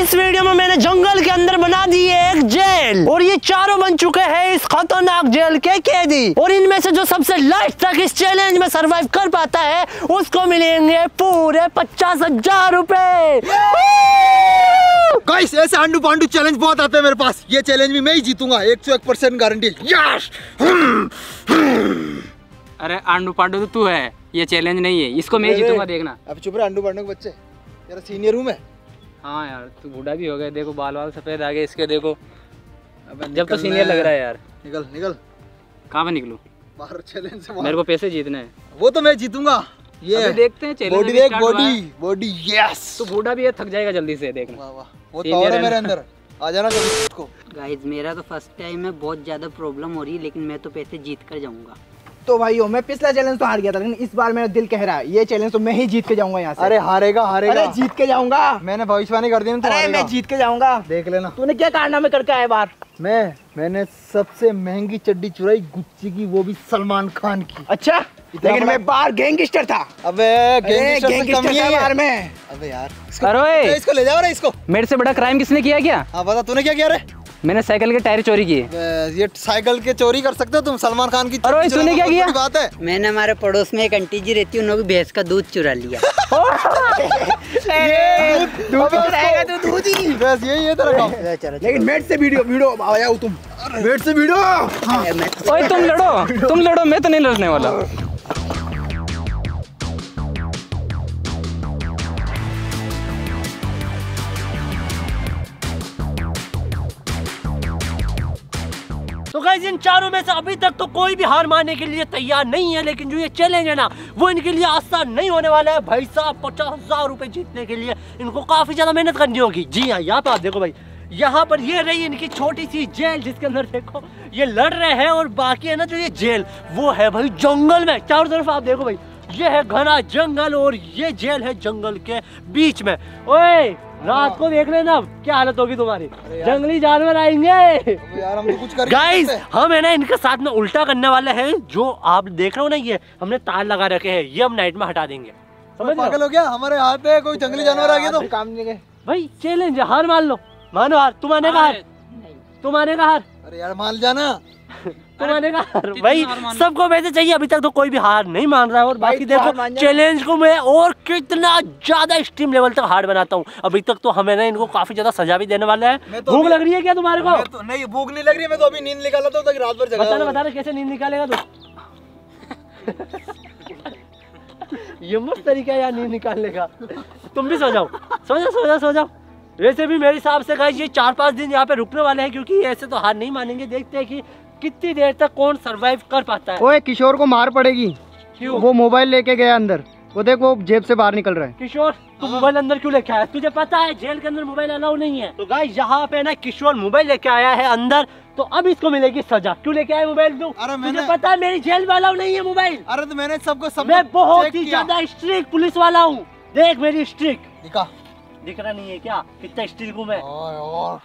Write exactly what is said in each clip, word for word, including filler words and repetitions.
इस वीडियो में मैंने जंगल के अंदर बना दी है एक जेल और ये चारों बन चुके हैं इस खतरनाक जेल के कैदी। और इनमें से जो सबसे लास्ट तक इस चैलेंज में सरवाइव कर पाता है उसको मिलेंगे पूरे पचास हजार रुपए। गाइस ऐसे आंडू पांडू चैलेंज बहुत आते हैं मेरे पास। ये चैलेंज भी मैं ही जीतूंगा, एक सौ एक परसेंट गारंटी। यस। अरे आंडू पांडू तो तू है, ये चैलेंज नहीं है, इसको मैं ही जीतूंगा, देखना। अब चुप रहे आंडू पांडू के बच्चे, तेरा सीनियर हूं मैं। हाँ यार तू बूढ़ा भी हो गया, देखो बाल वाल सफेद आ गए इसके, देखो अब जब तो सीनियर लग रहा है यार। निकल निकल। कहाँ पे निकलूं? बाहर चैलेंज से मेरे को पैसे जीतने हैं। वो तो मैं जीतूंगा। ये अभी देखते हैं चैलेंज। बॉडी देख, बॉडी बॉडी। यस। तू बूढ़ा भी है, थक जाएगा जल्दी से, देखना। वाह वाह, वो पावर है मेरे अंदर, आ जाना जल्दी इसको। गाइस मेरा तो फर्स्ट टाइम है, बहुत ज्यादा प्रॉब्लम हो रही है, लेकिन मैं तो पैसे जीत कर जाऊंगा। तो भाइयों मैं पिछला चैलेंज तो हार गया था, लेकिन इस बार मेरा दिल कह रहा है ये चैलेंज तो मैं ही जीत के जाऊंगा यहाँ से। अरे हारेगा हारेगा। अरे जीत के जाऊंगा, मैंने भविष्यवाणी कर दी ना। अरे मैं जीत के जाऊंगा, देख लेना। तूने क्या कारनामे करके आया बार? मैं मैंने सबसे महंगी चड्डी चुराई गुच्ची की, वो भी सलमान खान की। अच्छा, लेकिन मैं बाहर गैंगस्टर था। अबे गैंगस्टर से कम नहीं है बाहर में। अबे यार अरे इसको ले जाओ रे इसको। मेरे से बड़ा क्राइम किसने किया क्या? हाँ बता, तूने क्या किया रे? मैंने साइकिल के टायर चोरी किए। ये साइकिल के चोरी कर सकते हो तुम? सलमान खान की। अरे तूने क्या किया? बात है, मैंने हमारे पड़ोस में एक आंटी जी रहती है, उन्होंने भैंस का दूध चुरा लिया। दूध चुराएगा तो दूध ही। बस यही है तेरा काम। लेकिन मेट से वीडियो वीडियो आया हो तुम, मेट से वीडियो। ओए तुम लड़ो, तुम लड़ो, मैं तो नहीं लड़ने वाला। तो गाइस इन चारों में से अभी तक तो कोई भी हार मानने के लिए तैयार नहीं है, लेकिन जो ये चैलेंज है ना वो इनके लिए आसान नहीं होने वाला है। भाई साहब पचास हजार रुपए जीतने के लिए इनको काफी ज्यादा मेहनत करनी होगी। जी हाँ, यहाँ पे आप देखो भाई, यहाँ पर ये रही इनकी छोटी सी जेल जिसके अंदर देखो ये लड़ रहे हैं, और बाकी है ना जो ये जेल वो है भाई जंगल में। चारों तरफ आप देखो भाई, ये है घना जंगल और ये जेल है जंगल के बीच में। ओए रात को देख लेना क्या हालत होगी तुम्हारी, जंगली जानवर आएंगे यार। हम तो कुछ कर गाइस हम है ना इनके साथ में उल्टा करने वाले हैं। जो आप देख रहे हो ना, ये हमने तार लगा रखे हैं, ये हम नाइट में हटा देंगे। समझ पागल हो गया? हमारे हाथ पे कोई जंगली जानवर आ गया तो काम नहीं गए भाई। चैलेंज है, हार मान लो। मानो हार, तुम आने का हार, तुम आने का हार। अरे यार मान जाना, तुम आने का हार भाई। सबको वैसे चाहिए, अभी तक तो कोई भी हार नहीं मान रहा है। और बाकी देखो चैलेंज को मैं और कितना ज्यादा एक्सट्रीम लेवल तक हार्ड बनाता हूँ। अभी तक तो हमें ना इनको काफी ज्यादा सजा भी देने वाला है। भूख लग रही है क्या तुम्हारे को? तो नहीं भूख नहीं लग रही, मैं तो अभी नींद निकाला था, तो रात भर जगा। बताना बताना कैसे नींद निकालेगा तू? ये मस्त तरीका है यार नींद निकालने का। तुम भी सो जाओ, सो जाओ सो जाओ सो जाओ। वैसे भी मेरे हिसाब से गाइस ये चार पाँच दिन यहाँ पे रुकने वाले हैं, क्योंकि ऐसे तो हार नहीं मानेंगे। देखते हैं कि कितनी देर तक कौन सरवाइव कर पाता है। ओए किशोर को मार पड़ेगी। क्यों? वो मोबाइल लेके गया अंदर, वो देख वो जेब से बाहर निकल रहा है। किशोर तू मोबाइल अंदर क्यों लेके आया? तुझे पता है जेल के अंदर मोबाइल अलाउ नहीं है। तो गाइस यहाँ पे ना किशोर मोबाइल लेके आया है अंदर, तो अब इसको मिलेगी सजा। क्यों लेके आया मोबाइल तू? अरे तुझे पता है मेरी जेल में अलाउ नहीं है मोबाइल। अरे तो मैंने सबको सब मैं बहुत ही ज्यादा स्ट्रिक्ट पुलिस वाला हूँ। देख मेरी स्ट्रिक्ट दिखा, दिख रहा नहीं है क्या कितना स्ट्रिक्ट हूँ मैं? और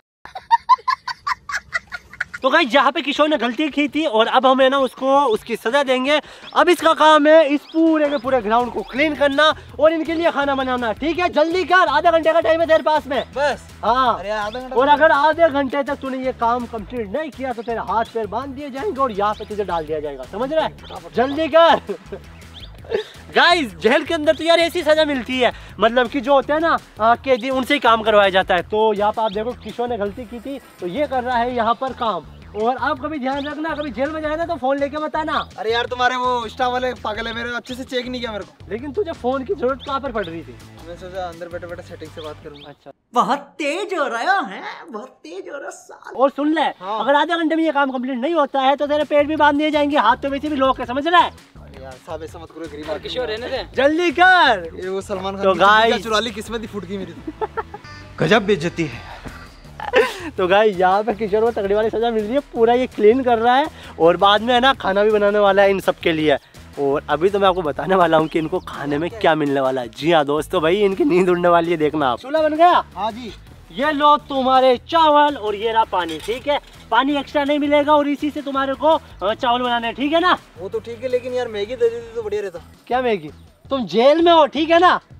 तो गाइस यहाँ पे किशोर ने गलती की थी और अब हमें ना उसको उसकी सजा देंगे। अब इसका काम है इस पूरे के पूरे ग्राउंड को क्लीन करना और इनके लिए खाना बनाना। ठीक है, जल्दी कर, आधे घंटे का टाइम है तेरे पास में बस। हाँ, अरे आधा घंटा। और अगर आधे घंटे तक तूने ये काम कंप्लीट नहीं किया तो तेरे हाथ पैर बांध दिए जाएंगे और यहाँ पे तुझे डाल दिया जाएगा। समझ रहा है? जल्दी कर। गाइस जेल के अंदर तो यार ऐसी सजा मिलती है, मतलब कि जो होते हैं ना कैदी उनसे ही काम करवाया जाता है। तो यहाँ पर आप देखो किशोर ने गलती की थी तो ये कर रहा है यहाँ पर काम। और आप कभी ध्यान रखना, कभी जेल में जाए ना तो फोन लेके मत आना। अरे यार तुम्हारे वो स्टाफ वाले पागल है, मेरे अच्छे से चेक नहीं किया मेरे को। लेकिन तुझे फोन की जरूरत कहाँ पर पड़ रही थी? मैं सोचा अंदर बैठे बैठे सेटिंग से बात करूंगा। अच्छा, बहुत तेज हो रहा है, बहुत तेज हो रहा। और सुन ले, हाँ। अगर आधे घंटे में ये काम कंप्लीट नहीं होता है तो तेरे पेट भी बांध दिए जाएंगे, हाथ तो वैसे भी लोग है। समझ रहा है? यार साहब ऐसा मत करो, गरीब आदमी। किशोर रहने दे, जल्दी कर। ये वो सलमान खान तो की गाइस चुरा ली, किस्मत ही फूट गई मेरी। गजब बेइज्जती है। तो गाइस यहाँ पे किशोर को तगड़ी वाली सजा मिल रही है। पूरा ये क्लीन कर रहा है और बाद में है ना खाना भी बनाने वाला है इन सब के लिए। और अभी तो मैं आपको बताने वाला हूँ कि इनको खाने में क्या मिलने वाला है। जी हाँ दोस्तों, भाई इनकी नींद उड़ने वाली है, देखना आप। चूल्हा बन गया? हाँ जी। ये लो तुम्हारे चावल और ये रहा पानी। ठीक है, पानी एक्स्ट्रा नहीं मिलेगा और इसी से तुम्हारे को चावल बनाने हैं। ठीक है ना? वो तो ठीक है, लेकिन यार मैगी दे देती तो बढ़िया रहता। क्या मैगी? तुम जेल में हो, ठीक है ना?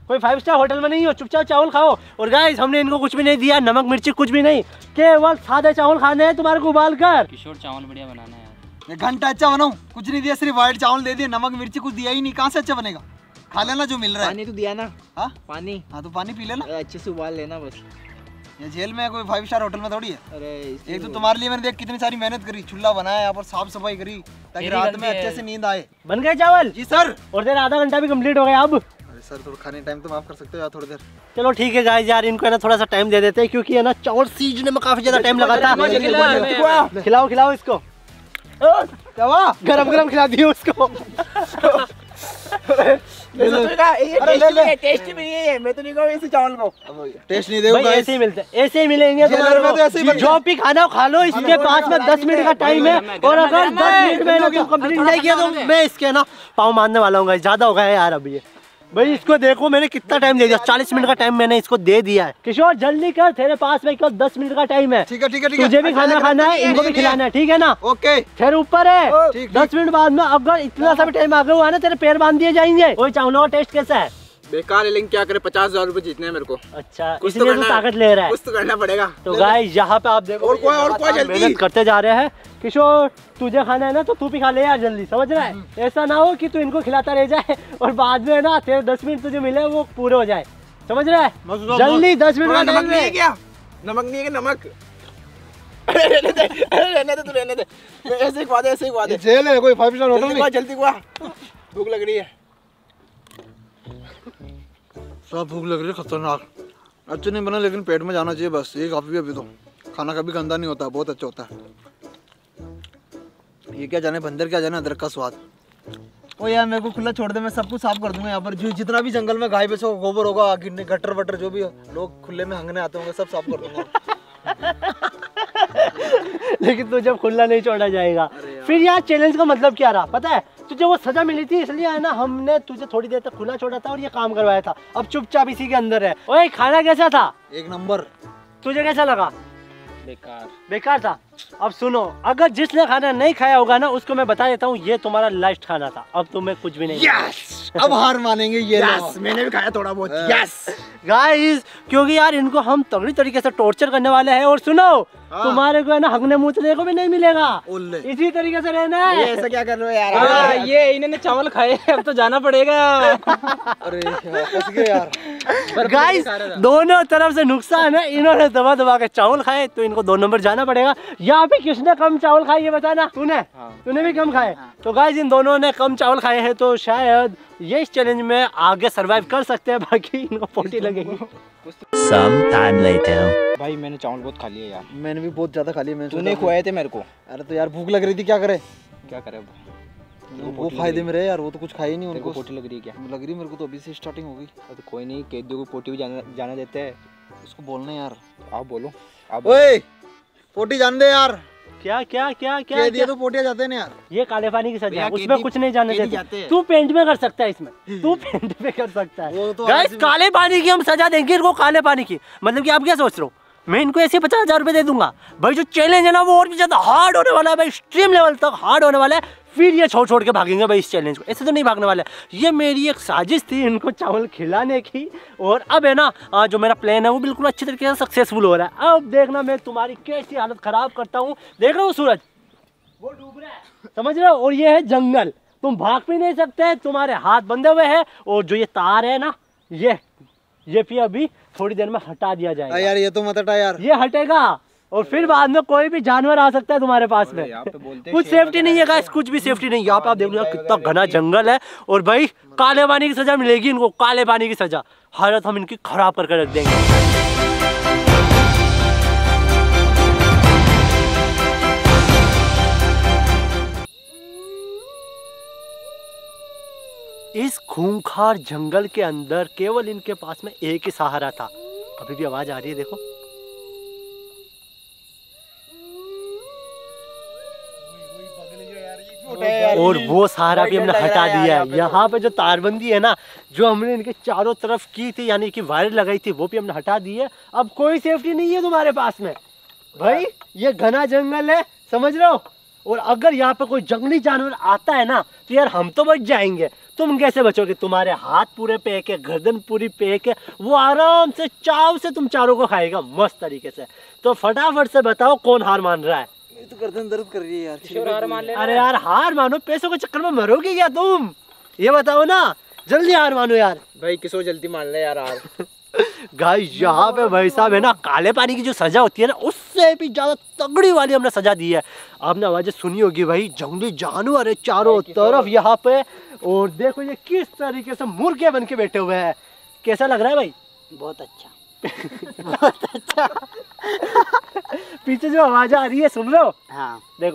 कोई फाइव स्टार होटल में नहीं हो, चुपचाप चावल खाओ। और गाइस हमने इनको कुछ भी नहीं दिया, नमक मिर्ची कुछ भी नहीं, केवल सादे चावल खाने हैं तुम्हारे को उबाल कर। किशोर चावल बढ़िया बनाना है यार। घंटा अच्छा बनाऊं, कुछ नहीं दिया, सिर्फ व्हाइट चावल दे दिए, नमक मिर्ची कुछ दिया ही नहीं, कहाँ से अच्छा बनेगा? खा लेना जो मिल रहा है। पानी तो दिया ना? हाँ पानी, हाँ तो पानी पी लेना। अच्छे से उबाल लेना बस। ये जेल में है, कोई फाइव स्टार होटल में थोड़ी है। अरे एक तो तुम्हारे लिए मैंने देख कितनी सारी मेहनत करी, चूल्हा बनाया, यहाँ पर साफ सफाई करी ताकि रात में अच्छे से नींद आए। बन गए चावल? जी सर। और तेरा आधा घंटा भी कंप्लीट हो गया अब। अरे सर थोड़ा खाने टाइम तो माफ कर सकते हो यार, थोड़ी देर। चलो ठीक है गाइस यार, इनको है ना थोड़ा सा टाइम दे देते हैं, क्योंकि है ना चावल सीजने में काफी ज्यादा टाइम लगाता है। खिलाओ खिलाओ इसको, गरम गरम खिला दियो उसको। टेस्ट भी नहीं है, मैं तो नहीं कहूँगा इसे चावल को। टेस्ट नहीं देगा, ऐसे ही मिलते ऐसे ही मिलेंगे जेलर में तो ऐसे ही तुम्हारे को। जो भी खाना खा लो, इसके पास में दस मिनट का टाइम है, और अगर दस मिनट में ना तुम कंप्लीट नहीं किया तो मैं इसके ना पाँव मारने वाला हूँ। ज्यादा हो गया है यार अभी ये। भाई इसको देखो मैंने कितना टाइम दे दिया, चालीस मिनट का टाइम मैंने इसको दे दिया है। किशोर जल्दी कर, तेरे पास में केवल दस मिनट का टाइम है। ठीक है ठीक है ठीक है। तुझे भी खाना खाना है, इनको भी खिलाना है, ठीक है ना? ओके फिर ऊपर है, दस मिनट बाद में अगर इतना सा भी टाइम आगे हुआ ना, तेरे पैर बांध दिए जाएंगे। वही चावलों का टेस्ट कैसा है? बेकार है, लेकिन क्या करे, पचास हजार रूपए जीतने हैं मेरे को। अच्छा, इसलिए तो ताकत ले रहा है, कुछ तो करना पड़ेगा। तो गाइस यहाँ पे आप देखो, और कोई और कोई जल्दी मेहनत करते जा रहे हैं। किशोर तुझे खाना है ना तो तू भी खा ले यार जल्दी, समझ रहा है? ऐसा ना हो कि तू इनको खिलाता रह जाए और बाद में ना तेरे दस मिनट तुझे मिले वो पूरे हो जाए, समझ रहा है? जल्दी दस मिनट का नमक टाइम नहीं है है। क्या? नमक नहीं है क्या? नमक रहने दे, रहने दे, तू रहने दे। ऐसे ही खवा दे, ऐसे ही खवा दे। जेल है, कोई फाइव स्टार होटल जल्दी नहीं। खवा, जल्दी खवा, भूख लग रही है। सब भूख लग रही है खतरनाक। अच्छा नहीं बना, लेकिन पेट में जाना चाहिए बस, ये काफी। अभी तो खाना कभी गंदा नहीं होता, बहुत अच्छा होता है। ये क्या जाने बंदर, क्या जाने अदरक का स्वाद। ओ यार मेरे को खुला छोड़ दे, मैं सब कुछ साफ कर दूंगा यहाँ पर। जो जितना भी जंगल में गाय भैंसों का गोबर होगा, गिरने गटर वटर जो भी लोग खुले में हंगने आते होंगे, सब साफ कर दूंगा। लेकिन तू जब खुला नहीं छोड़ा जाएगा फिर यार चैलेंज का मतलब क्या रहा पता है? तुझे वो सजा मिली थी, इसलिए है ना हमने तुझे थोड़ी देर तक खुला छोड़ा था और ये काम करवाया था। अब चुपचाप इसी के अंदर है। ओए खाना कैसा था? एक नंबर। तुझे कैसा लगा? बेकार बेकार था। अब सुनो, अगर जिसने खाना नहीं खाया होगा ना उसको मैं बता देता हूँ, ये तुम्हारा लास्ट खाना था, अब तुम्हें कुछ भी नहीं। यस, अब हार मानेंगे ये यस, मैंने भी खाया थोड़ा बहुत। यस गाइस, क्योंकि यार इनको हम तगड़ी तरीके से टॉर्चर करने वाले हैं। और सुनो, तुम्हारे को है ना हगने मूतने को भी नहीं मिलेगा, इसी तरीके से रहना है। ये ऐसा क्या कर रहे हो यार? हाँ, ये इन्होंने चावल खाए, अब तो जाना पड़ेगा। अरे यार, यार। गाइस दोनों तरफ से नुकसान है, इन्होंने दबा दबा के चावल खाए तो इनको दो नंबर जाना पड़ेगा। यहाँ पे किसने कम चावल खाए ये बताना? तूने? हाँ। तूने भी कम खाए। तो गाइस इन दोनों ने कम चावल खाए हैं, तो शायद ये इस चैलेंज में आगे सरवाइव कर सकते हैं, बाकी इनको पोटी लगेगी। Some time later. भाई मैंने चावल बहुत खा लिया यार। मैंने भी बहुत ज्यादा खा लिया। मैंने तूने खुआए थे मेरे को। अरे तो यार भूख लग रही थी, क्या करे? क्या करे? वो फायदे में रहे यार, वो तो कुछ खाए ही नहीं। उनको पोटी लग रही है क्या? लग रही मेरे को तो, अभी से स्टार्टिंग होगी। तो कोई नहीं, कैदियों को पोटी भी जाना जाना देते हैं। उसको बोलना यार। आप बोलो। आप ओए पोटी जान दे यार। क्या क्या क्या क्या कह दिया तो पोटिया जाते हैं यार। ये काले पानी की सजा है, भैया, उसमें केदी- कुछ नहीं जाने केदी देते। जाते हैं। तू पेंट में कर सकता है, इसमें तू पेंट में कर सकता वो है। तो गाइस आज भी- काले पानी की हम सजा देंगे इनको, काले पानी की। मतलब कि आप क्या सोच रहे हो, मैं इनको ऐसे पचास हजार रुपए दे दूंगा? भाई जो चैलेंज है ना वो और भी ज्यादा हार्ड होने वाला है भाई, एक्सट्रीम लेवल तक हार्ड होने वाला है। फिर ये छोड़ छोड़ के भागेंगे भाई इस चैलेंज को, ऐसे तो नहीं भागने वाले। ये मेरी एक साजिश थी इनको चावल खिलाने की, और अब है ना आ, जो मेरा प्लान है वो बिल्कुल अच्छी तरीके से सक्सेसफुल हो रहा है। अब देखना मैं तुम्हारी कैसी हालत खराब करता हूँ। देख रहे हो सूरज वो डूब रहा है, समझ रहे हो? और ये है जंगल, तुम भाग भी नहीं सकते, तुम्हारे हाथ बंधे हुए हैं। और जो ये तार है ना, ये ये भी अभी थोड़ी देर में हटा दिया जाएगा। यार ये तो मत हटा यार। ये हटेगा और फिर बाद में कोई भी जानवर आ सकता है तुम्हारे पास में। यहाँ पे बोलते कुछ सेफ्टी नहीं है गाइस, कुछ भी सेफ्टी नहीं। यहाँ पे आप देख लो कितना घना जंगल है। और भाई काले पानी की सजा मिलेगी इनको, काले पानी की सजा। हालत हम इनकी खराब करके रख देंगे। इस खूंखार जंगल के अंदर केवल इनके पास में एक ही सहारा था। अभी भी आवाज आ रही है, देखो। और वो सहारा भी हमने हटा दिया है। यहाँ पे जो तारबंदी है ना, जो हमने इनके चारों तरफ की थी, यानी कि वायर लगाई थी, वो भी हमने हटा दी है। अब कोई सेफ्टी नहीं है तुम्हारे पास में भाई, ये घना जंगल है, समझ रहे हो? और अगर यहाँ पे कोई जंगली जानवर आता है ना तो यार हम तो बच जाएंगे, तुम कैसे बचोगे? तुम्हारे हाथ पूरे पैक है, गर्दन पूरी पैक है, वो आराम से चाव से तुम चारों को खाएगा मस्त तरीके से। तो फटाफट से बताओ कौन हार मान रहा है? ये तो गर्दन दर्द कर रही है यार। किशोर हार मान ले। अरे यार हार मानो, पैसों के चक्कर में मरोगे क्या तुम? ये बताओ ना, जल्दी हार मानो यार। भाई किशोर जल्दी मान ले यार हार। गाइस यहाँ पे भाई साहब है ना, काले पानी की जो सजा होती है ना, उससे भी ज्यादा तगड़ी वाली हमने सजा दी है। आपने आवाजें सुनी होगी भाई, जंगली जानवर है चारों तरफ यहाँ पे, और देखो ये किस तरीके से मुर्गे बन के बैठे हुए हैं। कैसा लग रहा है भाई? बहुत अच्छा। बहुत अच्छा। पीछे जो आवाज आ रही है सुन रहे हो? हाँ देखो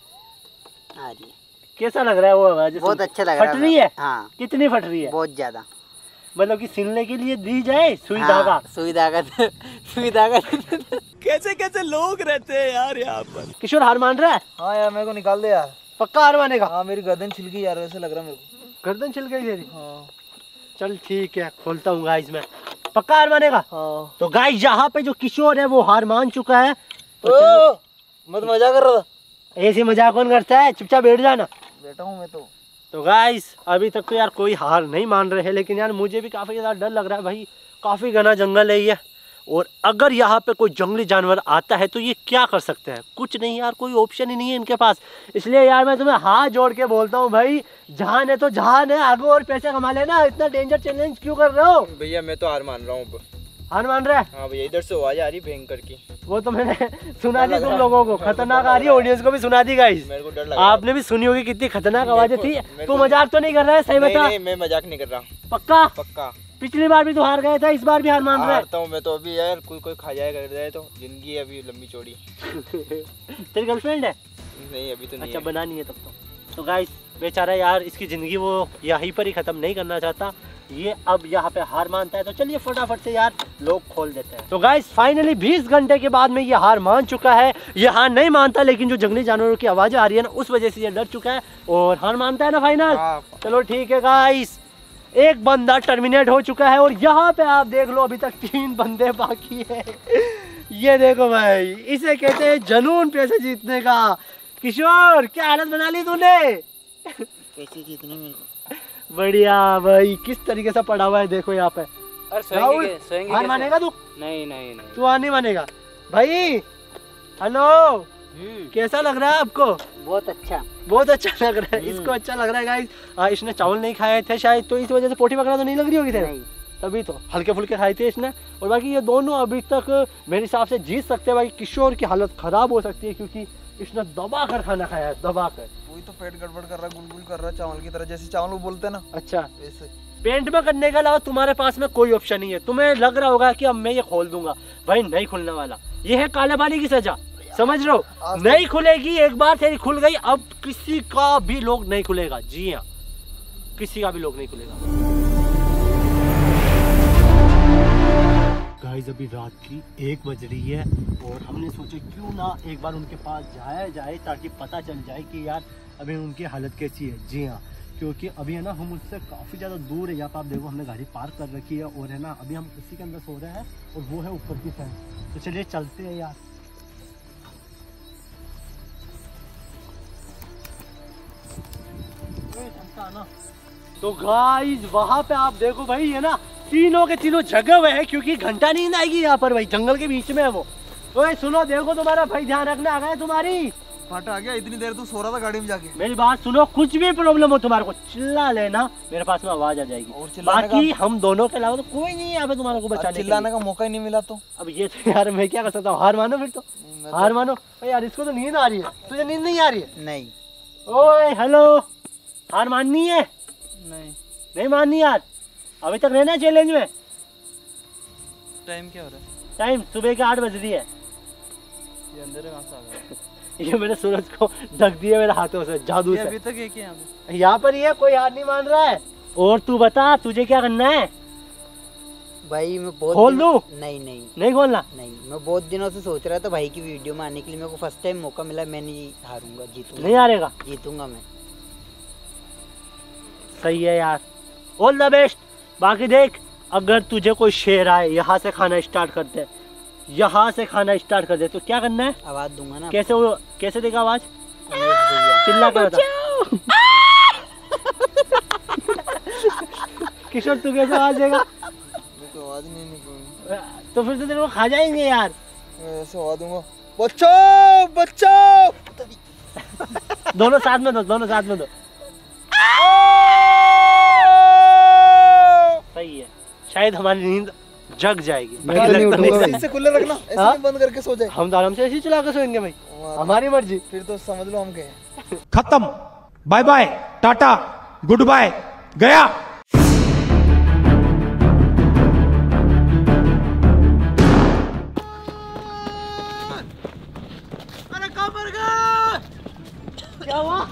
आ रही है। कैसा लग रहा है वो आवाज? बहुत अच्छा लग रहा है। फट रही है? हाँ कितनी फट रही है? बहुत ज्यादा। मतलब कि सिलने के लिए दी जाए सुई हाँ, धागा? सुई धागा सुई धागा। कैसे कैसे लोग रहते हैं यार यहाँ पर। किशोर हार मान रहा है? हाँ यार मेरे को निकाल दे यार। पक्का हार मानेगा? हाँ मेरी गर्दन छिल गई यार, वैसे लग रहा है मेरे को। गर्दन छिल गई तेरी? हाँ चल ठीक है, खोलता हूँ गाइस मैं। पक्का हार मानेगा? हाँ। तो गाइस यहाँ पे जो किशोर है वो हार मान चुका है। तो ओ, मैं तो मजा कर रहा था। ऐसी मजाक कौन करता है? चुपचाप बैठ जाना। बैठा हूँ मैं तो। तो गाइस अभी तक तो यार कोई हार नहीं मान रहे हैं, लेकिन यार मुझे भी काफ़ी ज़्यादा डर लग रहा है भाई। काफ़ी घना जंगल है ये, और अगर यहाँ पे कोई जंगली जानवर आता है तो ये क्या कर सकते हैं? कुछ नहीं यार, कोई ऑप्शन ही नहीं है इनके पास। इसलिए यार मैं तुम्हें हाथ जोड़ के बोलता हूँ भाई, जान है तो जान है, आगे और पैसे कमा लेना। इतना डेंजर चैलेंज क्यों कर रहे हो? भैया मैं तो हार मान रहा हूँ। हार मान रहा है? हाँ भैया, इधर से आवाज आ रही भयंकर की। वो तो मैंने सुना दी तुम लोगों को, खतरनाक आ रही है, ऑडियंस को भी सुना दी गाइस। मेरे को डर लग आपने भी सुनी होगी कितनी खतरनाक आवाजें थी। मेरे तू को- मजाक तो नहीं कर रहा है? सही नहीं, बता। नहीं, मैं मजाक नहीं कर रहा। पक्का? पक्का पिछली बार भी तो हार गया था, इस बार भी हार मान रहा है? हारता हूँ मैं तो अभी यार। कोई कोई खा जाए कर जाए तो जिंदगी है अभी लंबी चौड़ी। तेरी गर्लफ्रेंड है? नहीं अभी तो नहीं अच्छा है। बनानी है तब तो। तो गाइस बेचारा यार, इसकी ज़िंदगी वो यहीं पर ही ख़त्म नहीं करना चाहता। ये अब यहाँ पे हार मानता है, तो चलिए फटाफट से यार लोग खोल देते हैं। तो गाइस फाइनली बीस घंटे के बाद में ये हार मान चुका है। ये हार नहीं मानता, लेकिन जो जंगली जानवरों की आवाज़ें आ रही है ना, उस वजह से ये डर चुका है और हार मानता है ना फाइनल। हाँ। चलो ठीक है गाइस, एक बंदा टर्मिनेट हो चुका है और यहाँ पे आप देख लो अभी तक तीन बंदे बाकी है। ये देखो भाई, इसे कहते हैं जुनून पैसे जीतने का। किशोर क्या हालत बना ली तूने? पैसे जीतने मेरे को। बढ़िया भाई, किस तरीके से पड़ा हुआ है देखो यहाँ पे। और राहुल, सोएंगे के- सोएंगे हार कैसे? मानेगा तू? नहीं नहीं नहीं। तू हार नहीं मानेगा भाई? हेलो, हम्म कैसा लग रहा है आपको? बहुत अच्छा। बहुत अच्छा लग रहा है, इसको अच्छा लग रहा है गाइस। इसने चावल नहीं खाए थे शायद, तो इस वजह से पोटी वगैरह तो नहीं लग रही होगी तेरे? नहीं तभी तो हल्के फुल्के खाए थे इसने। और बाकी ये दोनों अभी तक मेरे हिसाब से जीत सकते हैं भाई। किशोर की हालत खराब हो सकती है क्योंकि इसने दबा कर खाना खाया है, दबा कर। वही तो पेट गड़बड़ कर रहा, गुलगुल कर रहा चावल की तरह, जैसे चावल वो बोलते हैं ना अच्छा, वैसे। पेंट में करने के अलावा तुम्हारे पास में कोई ऑप्शन नहीं है। तुम्हें लग रहा होगा कि अब मैं ये खोल दूंगा, भाई नहीं खुलने वाला। ये है काले पानी की सजा, समझ रहे हो? नहीं खुलेगी, एक बार तेरी खुल गई, अब किसी का भी लोग नहीं खुलेगा। जी हाँ, किसी का भी लोग नहीं खुलेगा। गाइस अभी रात की एक बज रही है और हमने सोचा क्यों ना एक बार उनके पास जाया जाए ताकि पता चल जाए कि यार अभी उनकी हालत कैसी है। जी हाँ, क्योंकि अभी है ना हम उससे काफ़ी ज़्यादा दूर है। यहाँ पर आप देखो हमने गाड़ी पार्क कर रखी है और है ना अभी हम इसी के अंदर सो रहे हैं और वो है ऊपर की साइड। तो चलिए चलते हैं यार। तो गाइस वहाँ पे आप देखो भाई, है ना तीनों के तीनों जगह हुए हैं क्योंकि घंटा नींद आएगी यहाँ पर भाई, जंगल के बीच में है वो। ओए सुनो, देखो तुम्हारा भाई ध्यान रखने आ गया तुम्हारी। फट आ गया, इतनी देर तू सो रहा था गाड़ी में जाके। मेरी बात सुनो, कुछ भी प्रॉब्लम हो तुम्हारे को चिल्ला लेना, मेरे पास में आवाज आ जाएगी। और चिल्लाने बाकी हम दोनों के अलावा तो कोई नहीं है यहाँ पे तुम्हारे को आज बचाने के चिल्लाने लिए। का मौका ही नहीं मिला तो अब ये तो यार मैं क्या कर सकता हूँ, हार मानो फिर तो। मैं तो- हार मानो भाई, यार इसको तो नींद आ रही है, तुझे नींद नहीं आ रही है? नहीं ओए हेलो, हार माननी है? नहीं। नहीं माननी यार, अभी तक रहना चैलेंज में। टाइम क्या हो रहा है? टाइम सुबह के आठ बज रही है। ये अंधेरे कहाँ से आ गया? ये मैंने सूरज को ढक दिया मेरे हाथों से, जादू ये से। अभी तक एक ही यहाँ पे। यहाँ पर ही है, कोई हार नहीं मान रहा है। और तू बता तुझे क्या करना है? भाई मैं बहुत खोल दिनों- दूं? नहीं नहीं नहीं खोलना? नहीं, मैं बहुत दिनों से सोच रहा था भाई की वीडियो में आने के लिए। मेरे को फर्स्ट टाइम मौका मिला, मैं नहीं हारूंगा, जीतूंगा। नहीं हारेगा? जीतूंगा मैं। सही है यार, ऑल द बेस्ट। बाकी देख, अगर तुझे कोई शेर आए यहाँ से खाना स्टार्ट कर दे, यहाँ से खाना स्टार्ट कर दे, तो क्या करना है? आवाज दूंगा ना। कैसे वो कैसे देगा आवाज? उमेश भैया। चिल्ला के बता। किशोर तू कैसे आवाज देगा? तो आवाज नहीं निकली तो फिर तो तेरे को खा जाएंगे यार। ऐसे आवाज दूंगा, बच्चों बच्चों। दोनों साथ में दो, दोनों साथ में दो। सही है, शायद हमारी नींद जग जाएगी। इससे खुले रखना, ऐसे हाँ? नहीं बंद करके सो जाए। हम तो आराम से ऐसे ही चला के सोएंगे भाई, हमारी मर्जी। फिर तो समझ लो हम गए। खत्म, bye bye, tata, good bye, गया। अरे कहाँ पर गए? क्या हुआ?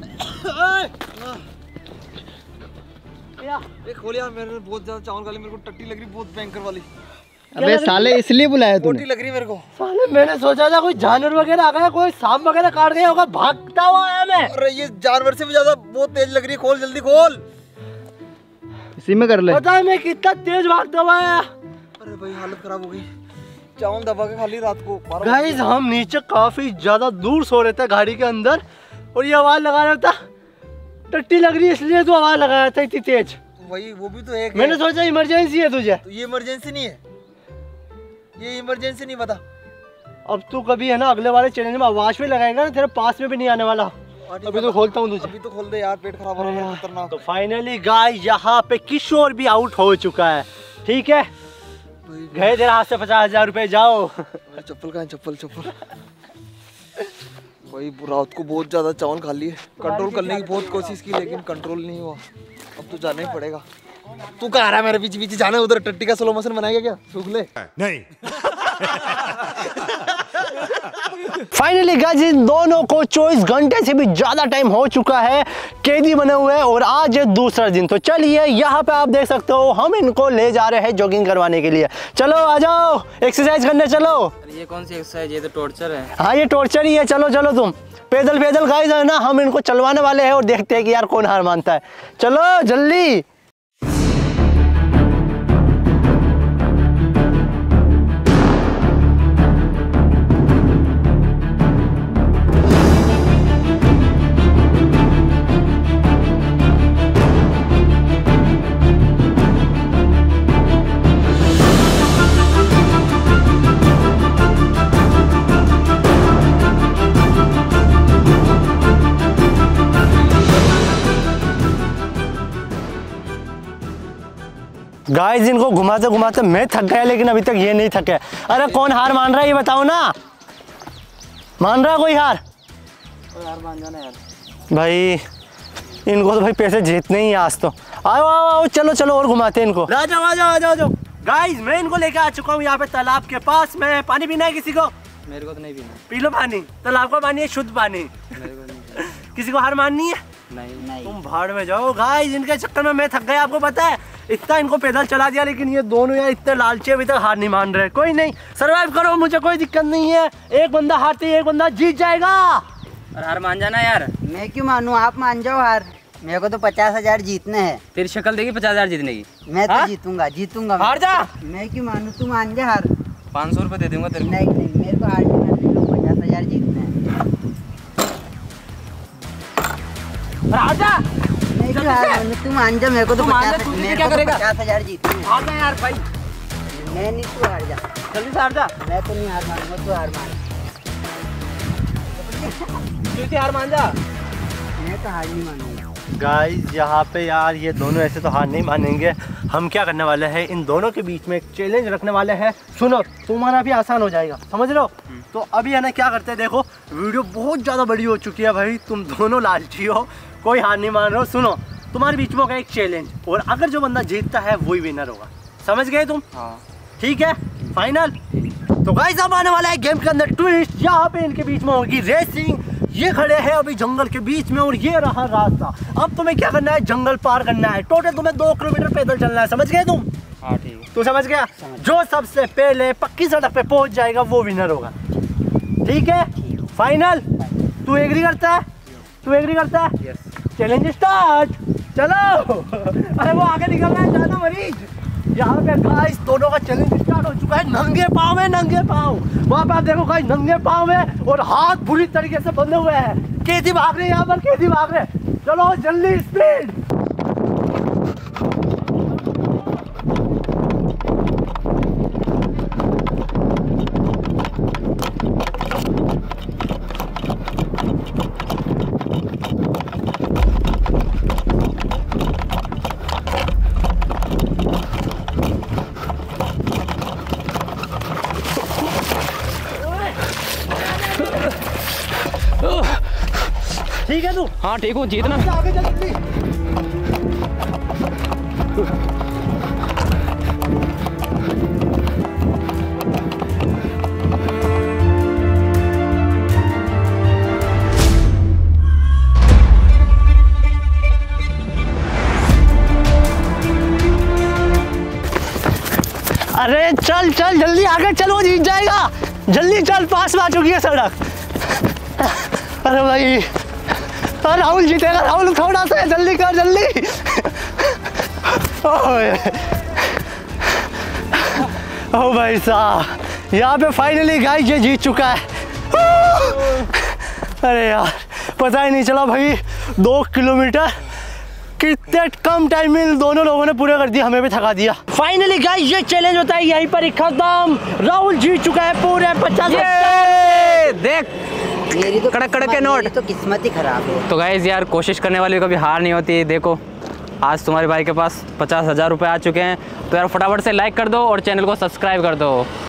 ये खोल यार, मैंने बहुत ज्यादा चावल खा ली, मेरे को टट्टी लग रही बहुत भयंकर वाली। अबे साले इसलिए बुलाया तूने। टट्टी लग रही मेरे को। साले मैंने सोचा था कोई जानवर वगैरह आ गया, कोई सांप वगैरह काट गया होगा, भागता हुआ आया मैं। अरे ये जानवर से भी ज्यादा बहुत तेज लग रही है, खोल जल्दी खोल। इसी में कर ले। पता है मैं कितना तेज भागता हुआ आया। अरे भाई हालत खराब हो गई, चावल दबा के खा ली रात को। गाइस हम नीचे काफी ज्यादा दूर सो रहे थे गाड़ी के अंदर, और ये आवाज लगा रहा था टट्टी लग रही है इसलिए तो आवाज लगाया था इतनी तेज। वही वो भी तो एक मैंने है। सोचा इमरजेंसी है तुझे। तो ये इमरजेंसी नहीं है, ये इमरजेंसी नहीं बता। अब तू कभी है ना अगले वाले चैलेंज में आवाज भी लगाएगा ना, तेरे पास में भी नहीं आने वाला। अभी तो खोलता हूँ तुझे। अभी तो खोल दे यार, पेट खराब हो रहा है खतरनाक। तो फाइनली गाइस यहाँ पे किशोर भी आउट हो चुका है। ठीक है, गए तेरे हाथ से पचास हजार रुपए, जाओ। चप्पल कहाँ है? चप्पल चप्पल भाई रात को बहुत ज्यादा चावल खा लिए, कंट्रोल करने की बहुत कोशिश की लेकिन कंट्रोल नहीं हुआ। अब तो जाना ही पड़ेगा। तू कहाँ आ रहा है मेरे पीछे पीछे? जाना उधर, टट्टी का स्लो मोशन बनाएगा क्या? सूख ले। नहीं। फाइनली गाइस इन दोनों को चौबीस घंटे से भी ज्यादा टाइम हो चुका है, कैदी बने हुए हैं, और आज है दूसरा दिन। तो चलिए यहाँ पे आप देख सकते हो हम इनको ले जा रहे हैं जॉगिंग करवाने के लिए। चलो आ जाओ, एक्सरसाइज करने चलो। ये कौन सी एक्सरसाइज? ये तो टॉर्चर है। हाँ ये टॉर्चर ही है, चलो चलो तुम पैदल पैदल गाइस है ना, हम इनको चलवाने वाले हैं और देखते हैं कि यार कौन हार मानता है। चलो जल्दी। गाइस इनको घुमाते घुमाते मैं थक गया, लेकिन अभी तक ये नहीं थके। अरे कौन हार मान रहा है ये बताओ ना, मान रहा है कोई हार? हार मान जाना यार भाई इनको तो भाई पैसे जीतने ही आज तो। आओ आओ आओ, चलो चलो और घुमाते हैं इनको। आ जाओ आ जाओ आ जाओ जाओ। गाइस मैं इनको लेकर आ चुका हूँ यहाँ पे तालाब के पास में। पानी पीना है किसी को? मेरे को तो नहीं पीना। पी लो पानी, तालाब का पानी है, शुद्ध पानी। मेरे को नहीं। किसी को हार माननी है? नहीं नहीं। तुम भाड़ में जाओ। गाइस इनके चक्कर में मैं थक गया, आपको पता है। इतना इनको पैदल चला दिया, लेकिन ये दोनों यार इतने लालची अभी तक हार नहीं मान रहे। कोई नहीं, सरवाइव करो, मुझे कोई दिक्कत नहीं है। एक बंदा हारते ही एक बंदा जीत जाएगा। और हार मान जाना यार। मैं क्यों मानूं, आप मान जाओ हार। मेरे को तो पचास हजार जीतने हैं। तेरी शक्ल देखी पचास हजार जीतने की। मैं तो हाँ? जीतूंगा जीतूंगा। हार जा। मैं क्यों मानूं, तू मान जा हार। पाँच सौ रुपये दे दूंगा तेरे को। नहीं नहीं, मेरे को हार नहीं माननी, मेरे को पचास हजार जीतने हैं। हार जा। मैं क्यों हार मानूं, तू मान जा। मेरे को तो तू मान जा, पचास तू मेरे क्या को तो करेगा? पचास हजार जीतने हैं। हार जा यार भाई, मैं नहीं, तू हार जा। जल्दी से हार जा। मैं तो नहीं हार मानूंगा, तू हार मान। जल्दी हार मान जा। मैं तो हार नहीं मानूंगा। गाइस यहाँ पे यार ये दोनों ऐसे तो हार नहीं मानेंगे। हम क्या करने वाले हैं, इन दोनों के बीच में एक चैलेंज रखने वाले हैं। सुनो, तुम्हारा भी आसान हो जाएगा, समझ लो। तो अभी है ना क्या करते हैं, देखो वीडियो बहुत ज़्यादा बड़ी हो चुकी है भाई, तुम दोनों लालची हो, कोई हार नहीं मान रहे हो। सुनो, तुम्हारे बीच में होगा एक चैलेंज, और अगर जो बंदा जीतता है वही विनर होगा। समझ गए तुम? हाँ ठीक है, फाइनल। तो गाइस अब आने वाला है गेम के अंदर ट्विस्ट। यहाँ पे इनके बीच में होगी रेसिंग। ये खड़े हैं अभी जंगल के बीच में, और ये रहा रास्ता। अब तुम्हें क्या करना है, जंगल पार करना है। टोटल तुम्हें दो किलोमीटर पैदल चलना है, समझ गए तुम? हाँ ठीक है। तू समझ गया? जो सबसे पहले पक्की सड़क पे पहुंच जाएगा वो विनर होगा। ठीक है, फाइनल। तू एग्री करता है? तू एग्री करता है? यस। Challenge start. चलो। अरे वो आगे निकल रहा है, ज्यादा मरीज। यहाँ पे गाइस दोनों का चैलेंज स्टार्ट हो चुका है। नंगे पाँव में, नंगे पाँव। वहाँ पे आप देखो गाइस, नंगे पाँव में और हाथ बुरी तरीके से बंधे हुए हैं। कैदी भाग रहे हैं यहाँ पर, कैदी भाग रहे हैं। चलो जल्दी, स्पीड। ठीक है तू? हाँ ठीक हूँ, जीतना। आगे चल जल्दी। अरे चल चल जल्दी आगे चल, वो जीत जाएगा। जल्दी चल, पास में आ चुकी है सड़क। अरे भाई, अरे राहुल जीतेगा। राहुल थोड़ा सा, जल्दी कर जल्दी। ओ भाई साहब, यहाँ पे फाइनली गाइस ये जीत चुका है। अरे यार, पता ही नहीं चला भाई, दो किलोमीटर कितने कम टाइम में इन दोनों लोगों ने पूरा कर दिया, हमें भी थका दिया। फाइनली गाइस ये चैलेंज होता है यहीं पर ही खत्म। राहुल जीत चुका है पूरे पचास। देख मेरी तो कड़क कड़क के किस्मत- नोट। मेरी तो किस्मत ही खराब है। तो गाइस यार, कोशिश करने वाली कभी हार नहीं होती। देखो आज तुम्हारे भाई के पास पचास हज़ार रुपये आ चुके हैं। तो यार फटाफट से लाइक कर दो और चैनल को सब्सक्राइब कर दो।